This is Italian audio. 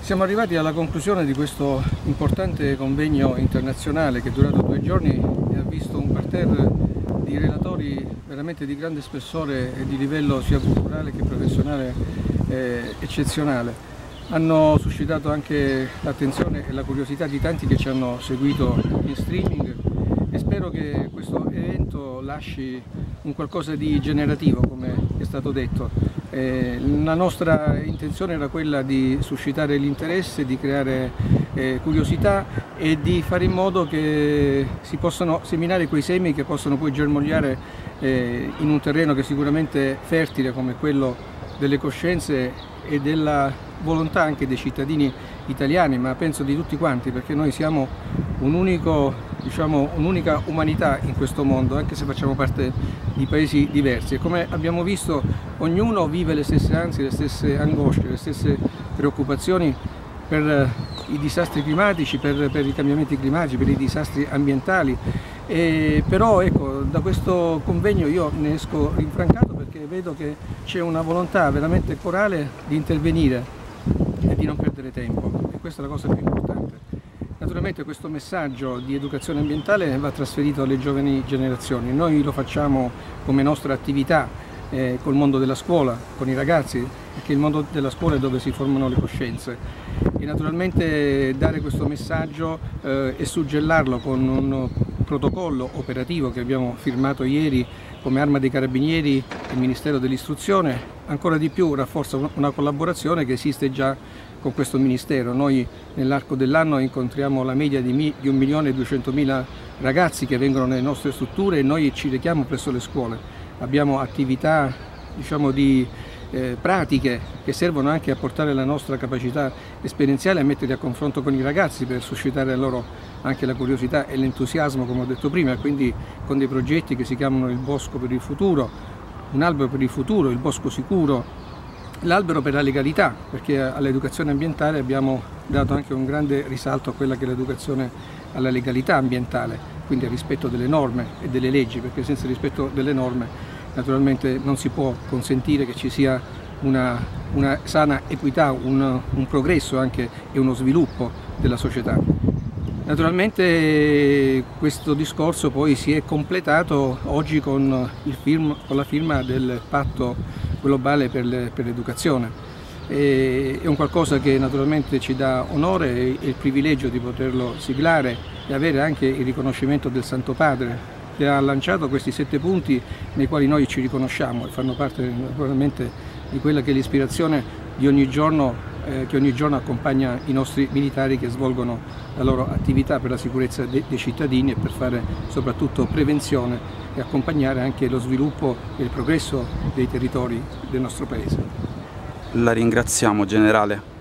Siamo arrivati alla conclusione di questo importante convegno internazionale che è durato 2 giorni e ha visto un parterre di relatori veramente di grande spessore e di livello sia culturale che professionale eccezionale. Hanno suscitato anche l'attenzione e la curiosità di tanti che ci hanno seguito in streaming e spero che questo evento lasci un qualcosa di generativo, come è stato detto. La nostra intenzione era quella di suscitare l'interesse, di creare curiosità e di fare in modo che si possano seminare quei semi che possono poi germogliare in un terreno che è sicuramente fertile come quello delle coscienze e della volontà anche dei cittadini italiani, ma penso di tutti quanti, perché noi siamo un'unica umanità in questo mondo, anche se facciamo parte di paesi diversi. E come abbiamo visto, ognuno vive le stesse ansie, le stesse angosce, le stesse preoccupazioni per i disastri climatici, per i cambiamenti climatici, per i disastri ambientali. Però ecco, da questo convegno io ne esco rinfrancato perché vedo che c'è una volontà veramente corale di intervenire e di non perdere tempo, e questa è la cosa più importante. Naturalmente questo messaggio di educazione ambientale va trasferito alle giovani generazioni. Noi lo facciamo come nostra attività col mondo della scuola, con i ragazzi, perché il mondo della scuola è dove si formano le coscienze. E naturalmente dare questo messaggio e suggellarlo con un protocollo operativo che abbiamo firmato ieri come Arma dei Carabinieri e il Ministero dell'Istruzione, ancora di più rafforza una collaborazione che esiste già con questo Ministero. Noi nell'arco dell'anno incontriamo la media di 1.200.000 ragazzi che vengono nelle nostre strutture e noi ci rechiamo presso le scuole. Abbiamo attività pratiche che servono anche a portare la nostra capacità esperienziale e a metterli a confronto con i ragazzi per suscitare loro anche la curiosità e l'entusiasmo, come ho detto prima, quindi con dei progetti che si chiamano il Bosco per il futuro, un albero per il futuro, il bosco sicuro, l'albero per la legalità, perché all'educazione ambientale abbiamo dato anche un grande risalto a quella che è l'educazione alla legalità ambientale, quindi al rispetto delle norme e delle leggi, perché senza il rispetto delle norme naturalmente non si può consentire che ci sia una sana equità, un progresso anche e uno sviluppo della società. Naturalmente questo discorso poi si è completato oggi con la firma del patto globale per l'educazione. È un qualcosa che naturalmente ci dà onore e il privilegio di poterlo siglare e avere anche il riconoscimento del Santo Padre, che ha lanciato questi 7 punti nei quali noi ci riconosciamo e fanno parte naturalmente di quella che è l'ispirazione di ogni giorno che ogni giorno accompagna i nostri militari che svolgono la loro attività per la sicurezza dei cittadini e per fare soprattutto prevenzione e accompagnare anche lo sviluppo e il progresso dei territori del nostro Paese. La ringraziamo, generale.